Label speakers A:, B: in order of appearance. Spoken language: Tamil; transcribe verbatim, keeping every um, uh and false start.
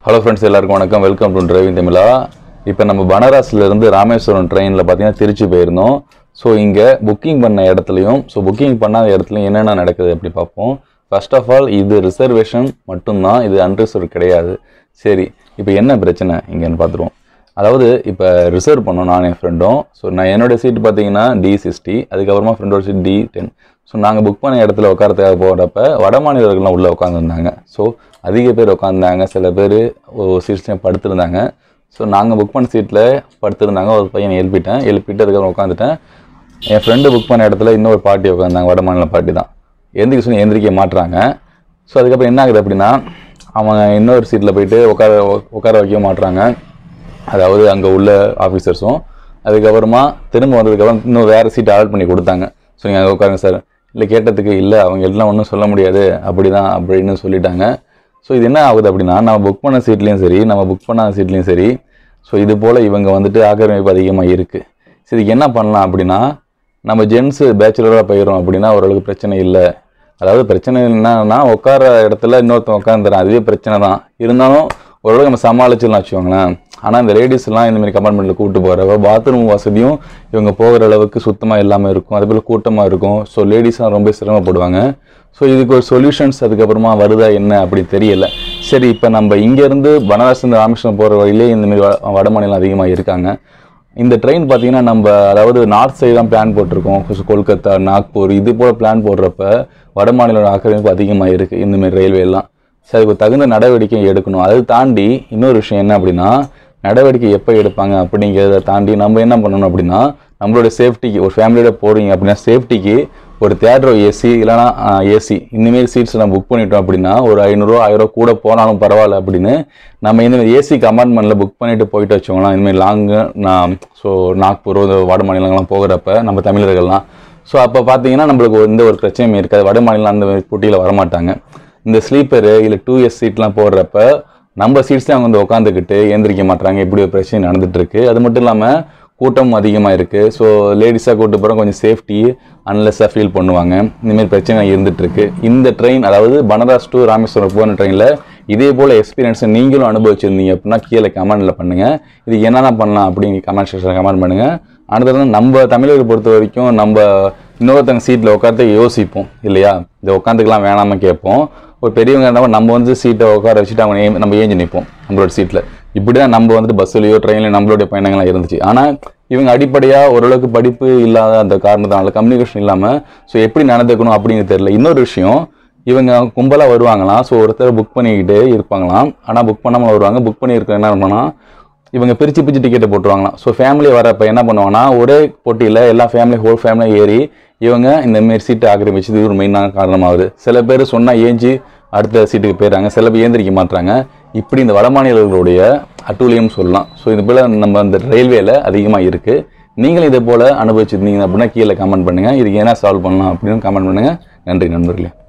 A: ஹலோ ஃப்ரெண்ட்ஸ், எல்லாருக்கும் வணக்கம். வெல்கம் டு டிரைவிங் தமிழா. இப்போ நம்ம பனாரஸ்லேருந்து ராமேஸ்வரம் ட்ரெயினில் பார்த்தீங்கன்னா திருச்சி போயிருந்தோம். ஸோ இங்கே புக்கிங் பண்ண இடத்துலையும் ஸோ புக்கிங் பண்ணாத இடத்துலையும் என்னென்ன நடக்குது அப்படி பார்ப்போம். ஃபர்ஸ்ட் ஆஃப் ஆல் இது ரிசர்வேஷன் மட்டும்தான், இது அன்ரிசர்வ் கிடையாது. சரி, இப்போ என்ன பிரச்சனை இங்கேன்னு பார்த்துருவோம். அதாவது இப்போ ரிசர்வ் பண்ணோம் நான் என் ஃப்ரெண்டும். ஸோ நான் என்னோடய சீட் பார்த்தீங்கன்னா டி சிக்ஸ்டி, அதுக்கப்புறமா ஃப்ரெண்டோட சீட் டி டென். ஸோ நாங்கள் புக் பண்ண இடத்துல உட்காரத்துக்காக போகிறப்ப வட மாநிலர்கள்லாம் உள்ளே உட்காந்துருந்தாங்க. ஸோ அதிக பேர் உட்காந்தாங்க, சில பேர் சீட்ஸ்லையும் படுத்திருந்தாங்க. ஸோ நாங்கள் புக் பண்ண சீட்டில் படுத்திருந்தாங்க. ஒரு பையனை எழுப்பிட்டேன், எழுப்பிட்டு அதுக்கப்புறம் உட்காந்துட்டேன். என் ஃப்ரெண்டு புக் பண்ண இடத்துல இன்னொரு பார்ட்டி உட்காந்தாங்க, வட மாநில பார்ட்டி தான். எந்திரிக்க சொல்லி எந்திரிக்க மாட்டுறாங்க. ஸோ அதுக்கப்புறம் என்ன ஆகுது அப்படின்னா, அவங்க இன்னொரு சீட்டில் போயிட்டு உட்கார உட்கார வைக்க மாட்டுறாங்க. அதாவது அங்கே உள்ள ஆஃபீஸர்ஸும். அதுக்கப்புறமா திரும்ப வந்ததுக்கப்புறம் இன்னும் வேறு சீட் ஆட் பண்ணி கொடுத்தாங்க. ஸோ நீங்கள் அங்கே உட்காருங்க சார். இல்லை கேட்டதுக்கு இல்லை, அவங்க எல்லாம் ஒன்றும் சொல்ல முடியாது அப்படி தான் அப்படின்னு சொல்லிட்டாங்க. ஸோ இது என்ன ஆகுது அப்படின்னா, நம்ம புக் பண்ண சீட்லேயும் சரி, நம்ம புக் பண்ணாத சீட்லேயும் சரி, ஸோ இது போல் இவங்க வந்துட்டு ஆக்கிரமிப்பு அதிகமாக இருக்குது. ஸோ இதுக்கு என்ன பண்ணலாம் அப்படின்னா, நம்ம ஜென்ஸு பேச்சுலராக போயிடும் அப்படின்னா ஓரளவுக்கு பிரச்சனை இல்லை. அதாவது பிரச்சனை என்னன்னா, உட்கார இடத்துல இன்னொருத்தன் உட்காந்துறான், அதுவே பிரச்சனை தான். இருந்தாலும் ஓரளவுக்கு நம்ம சமாளிச்சுலாம் வச்சுக்கோங்களேன். ஆனால் இந்த லேடிஸ்லாம் இந்தமாரி கம்பார்ட்மெண்ட்டில் கூப்பிட்டு போகிறப்ப பாத்ரூம் வசதியும் இவங்க போகிற அளவுக்கு சுத்தமாக இல்லாமல் இருக்கும், அதே போல் கூட்டமாக இருக்கும். ஸோ லேடிஸ்லாம் ரொம்ப சிரமப்படுவாங்க. ஸோ இதுக்கு ஒரு சொல்யூஷன்ஸ் அதுக்கப்புறமா வருதா என்ன அப்படி தெரியலை. சரி, இப்போ நம்ம இங்கேருந்து பனாரஸ்லேருந்து ராமேஸ்வரம் போகிற வழியிலே இந்தமாரி வட மாநிலம் அதிகமாக இருக்காங்க. இந்த ட்ரெயின் பார்த்திங்கன்னா நம்ம அதாவது நார்த் சைடு தான் பிளான் போட்டிருக்கோம். கொல்கத்தா, நாக்பூர் இது போல் பிளான் போடுறப்ப வட மாநில ஆக்கிரமிப்பு அதிகமாக இருக்குது இந்தமாரி ரயில்வேலாம். சரி, அதுக்கு தகுந்த நடவடிக்கை எடுக்கணும். அதை தாண்டி இன்னொரு விஷயம் என்ன அப்படின்னா, நடவடிக்கை எப்போ எடுப்பாங்க அப்படிங்கிறத தாண்டி நம்ம என்ன பண்ணணும் அப்படின்னா, நம்மளோட சேஃப்டிக்கு ஒரு ஃபேமிலியோட போகிறீங்க அப்படின்னா சேஃப்டிக்கு ஒரு தேட்டரோ ஏசி இல்லைனா ஏசி இந்தமாரி சீட்ஸ் நம்ம புக் பண்ணிட்டோம் அப்படின்னா ஒரு ஐநூறுரூவா ஆயிரரூவா கூட போனாலும் பரவாயில்ல அப்படின்னு நம்ம இந்தமாதிரி ஏசி கம்பார்ட்மெண்ட்டில் புக் பண்ணிவிட்டு போயிட்டு வச்சோங்களா. இந்தமாதிரி லாங்கு நான் ஸோ நாக்பூர் வட மாநிலங்கள்லாம் போகிறப்ப நம்ம தமிழர்கள்லாம் ஸோ அப்போ பார்த்தீங்கன்னா நம்மளுக்கு எந்த ஒரு பிரச்சனையும் இருக்காது. வட மாநிலம் அந்த போட்டியில் வரமாட்டாங்க. இந்த ஸ்லீப்பரு இல்லை டூ எஸ் சீட்லாம் போடுறப்ப நம்ம சீட்ஸ்லேயும் அவங்க வந்து உட்காந்துக்கிட்டு ஏந்திரிக்க மாட்டாங்க. இப்படி ஒரு பிரச்சனை நடந்துகிட்ருக்கு. அது மட்டும் இல்லாமல் கூட்டம் அதிகமாக இருக்குது. ஸோ லேடிஸாக கூப்பிட்டு போகிறோம், கொஞ்சம் சேஃப்டி அன்லெஸ்ஸாக ஃபீல் பண்ணுவாங்க. இந்தமாரி பிரச்சனை இருந்துகிட்ருக்கு. இந்த ட்ரெயின் அதாவது பனாரஸ் டு ராமேஸ்வரம் போன ட்ரெயினில் இதே போல் எக்ஸ்பீரியன்ஸை நீங்களும் அனுபவிச்சிருந்தீங்க அப்படின்னா கீழே கமெண்டில் பண்ணுங்கள். இது என்னென்ன பண்ணலாம் அப்படின்னு கமெண்ட் செக்ஷனில் கமெண்ட் பண்ணுங்கள். அடுத்தது நம்ம தமிழர்கள் பொறுத்த வரைக்கும் நம்ம இன்னொருத்தங்க சீட்டில் உட்காந்து யோசிப்போம் இல்லையா, இதை உட்காந்துக்கலாம் வேணாமல் கேட்போம். ஒரு பெரியவங்க இருந்தால் நம்ம வந்து சீட்டை உட்கார வச்சுட்டு அவங்க ஏ நம்ம ஏஞ்சி நிற்போம் நம்மளோட சீட்டில். இப்படி தான் நம்ம வந்துட்டு பஸ்ஸுலையோ ட்ரெயின்லையோ நம்மளுடைய பயணங்கள்லாம் இருந்துச்சு. ஆனால் இவங்க அடிப்படையாக ஓரளவுக்கு படிப்பு இல்லாத அந்த காரணத்தினால கம்யூனிகேஷன் இல்லாமல் ஸோ எப்படி நடந்துக்கணும் அப்படிங்கிறது தெரியல. இன்னொரு விஷயம், இவங்க கும்பலாக வருவாங்களாம். ஸோ ஒருத்தர் புக் பண்ணிக்கிட்டே இருப்பாங்களாம், ஆனால் புக் பண்ணாமல் வருவாங்க. புக் பண்ணியிருக்க என்ன பண்ணால் இவங்க பிரித்து பிரித்து டிக்கெட்டை போட்டுருவாங்களாம். ஸோ ஃபேமிலி வரப்போ என்ன பண்ணுவாங்கன்னா, ஒரே போட்டியில் எல்லா ஃபேமிலி ஹோல் ஃபேமிலியும் ஏறி இவங்க இந்தமாரி சீட்டை ஆக்கிரமிச்சது ஒரு மெயினான காரணமாகுது. சில பேர் சொன்னால் ஏஞ்சி அடுத்த சீட்டுக்கு போயிடுறாங்க, சில பேர் ஏந்திரிக்க மாட்டுறாங்க. இப்படி இந்த வட மாநிலர்களுடைய அட்டூழியம் சொல்லலாம். ஸோ இது போல் நம்ம அந்த ரயில்வேல அதிகமாக இருக்குது. நீங்களும் இதே போல் அனுபவிச்சிருந்தீங்க அப்படின்னா கீழே கமெண்ட் பண்ணுங்கள். இதுக்கு என்ன சால்வ் பண்ணலாம் அப்படின்னு கமெண்ட் பண்ணுங்கள். நன்றி நண்பர்களே.